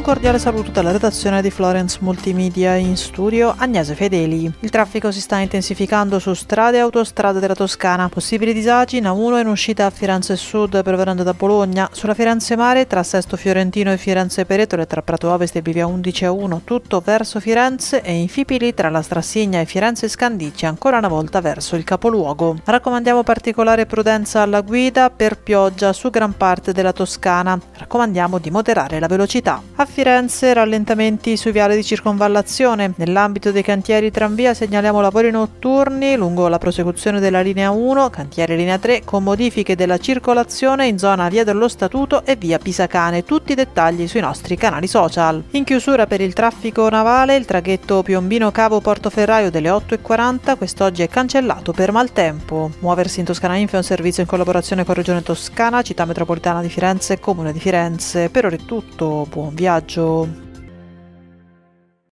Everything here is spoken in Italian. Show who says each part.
Speaker 1: cordiale saluto dalla redazione di Florence Multimedia, in studio Agnese Fedeli. Il traffico si sta intensificando su strade e autostrade della Toscana. Possibili disagi in A1 in uscita a Firenze Sud provenendo da Bologna, sulla Firenze Mare tra Sesto Fiorentino e Firenze Peretole, tra Prato Ovest e Bivia 11 A1 tutto verso Firenze, e in Fipili tra la Strassigna e Firenze Scandicci ancora una volta verso il capoluogo. Raccomandiamo particolare prudenza alla guida per pioggia su gran parte della Toscana. Raccomandiamo di moderare la velocità. A Firenze rallentamenti sui viali di circonvallazione. Nell'ambito dei cantieri tranvia segnaliamo lavori notturni lungo la prosecuzione della linea 1, cantiere linea 3, con modifiche della circolazione in zona via dello Statuto e via Pisacane. Tutti i dettagli sui nostri canali social. In chiusura per il traffico navale, il traghetto Piombino Cavo Portoferraio delle 8:40 quest'oggi è cancellato per maltempo. Muoversi in Toscana Info è un servizio in collaborazione con Regione Toscana, Città Metropolitana di Firenze e Comune di Firenze. Per ora è tutto, buon viaggio!